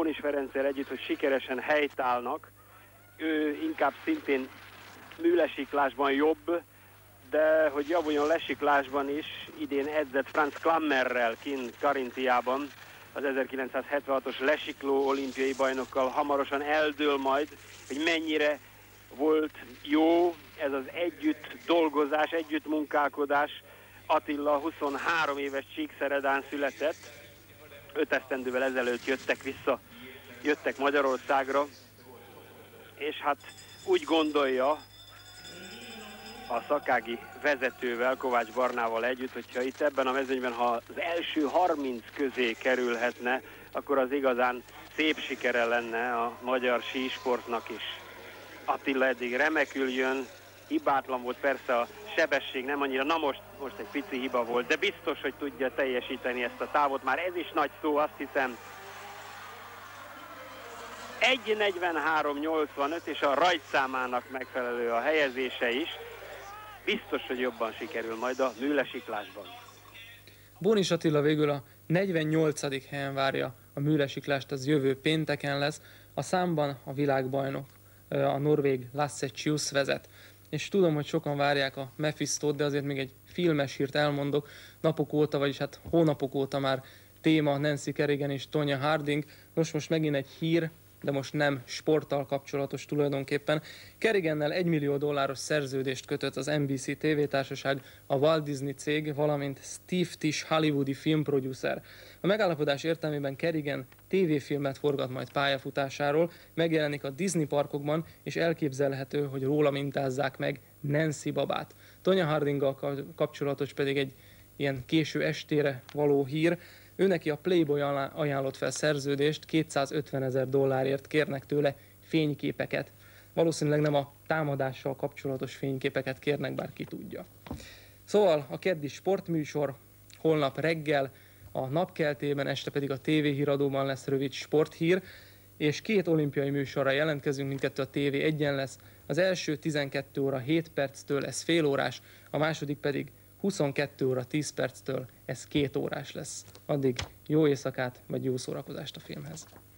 Bónis Ferenccel együtt, hogy sikeresen helytállnak. Ő inkább szintén műlesiklásban jobb, de hogy javuljon lesiklásban is, idén edzett Franz Klammerrel kint Karintiában, az 1976-os lesikló olimpiai bajnokkal hamarosan eldől majd, hogy mennyire volt jó ez az együtt dolgozás, együtt munkálkodás. Attila 23 éves Csíkszeredán született, 5 esztendővel ezelőtt jöttek Magyarországra, és hát úgy gondolja a szakági vezetővel, Kovács Barnával együtt, hogyha itt ebben a mezőnyben, ha az első 30 közé kerülhetne, akkor az igazán szép sikere lenne a magyar sísportnak is. Attila eddig remekül jön, hibátlan volt, persze a sebesség nem annyira, na most egy pici hiba volt, de biztos, hogy tudja teljesíteni ezt a távot, már ez is nagy szó, azt hiszem. 1:43.85 és a rajtszámának megfelelő a helyezése is. Biztos, hogy jobban sikerül majd a műlesiklással. Bónis Attila végül a 48. helyen várja a műlesiklást, az jövő pénteken lesz. A számban a világbajnok, a norvég Lasse Kjus vezet. És tudom, hogy sokan várják a Mephistót, de azért még egy filmes hírt elmondok. Napok óta, vagyis hát hónapok óta már téma Nancy Kerrigan és Tonya Harding. Most megint egy hír, de most nem sporttal kapcsolatos tulajdonképpen. Kerrigannel $1 millió szerződést kötött az NBC tévétársaság, a Walt Disney cég, valamint Steve Tisch hollywoodi filmproducer. A megállapodás értelmében Kerrigan tévéfilmet forgat majd pályafutásáról, megjelenik a Disney parkokban, és elképzelhető, hogy róla mintázzák meg Nancy babát. Tonya Hardinggal kapcsolatos pedig egy ilyen késő estére való hír. Őneki a Playboy ajánlott fel szerződést, $250,000 kérnek tőle fényképeket. Valószínűleg nem a támadással kapcsolatos fényképeket kérnek, bár ki tudja. Szóval a keddi sportműsor holnap reggel a Napkeltében, este pedig a tévéhíradóban lesz rövid sporthír, és 2 olimpiai műsorra jelentkezünk, mindkettő a TV1-en lesz. Az első 12 óra 7 perctől, ez fél órás, a második pedig 22 óra 10 perctől, ez 2 órás lesz. Addig jó éjszakát, vagy jó szórakozást a filmhez.